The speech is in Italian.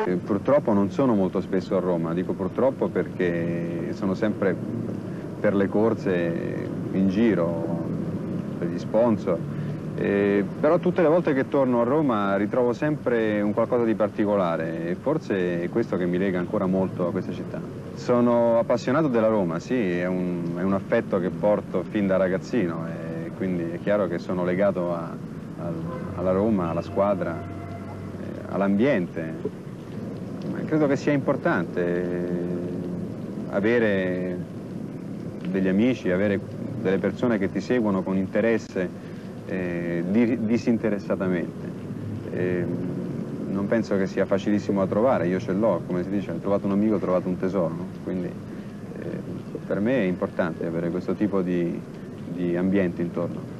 Purtroppo non sono molto spesso a Roma, dico purtroppo perché sono sempre per le corse in giro, per gli sponsor, però tutte le volte che torno a Roma ritrovo sempre un qualcosa di particolare e forse è questo che mi lega ancora molto a questa città. Sono appassionato della Roma, sì, è un affetto che porto fin da ragazzino e quindi è chiaro che sono legato alla Roma, alla squadra, all'ambiente. Credo che sia importante avere degli amici, avere delle persone che ti seguono con interesse disinteressatamente. Non penso che sia facilissimo da trovare, io ce l'ho, come si dice, ho trovato un amico, ho trovato un tesoro, no? Quindi per me è importante avere questo tipo di ambiente intorno.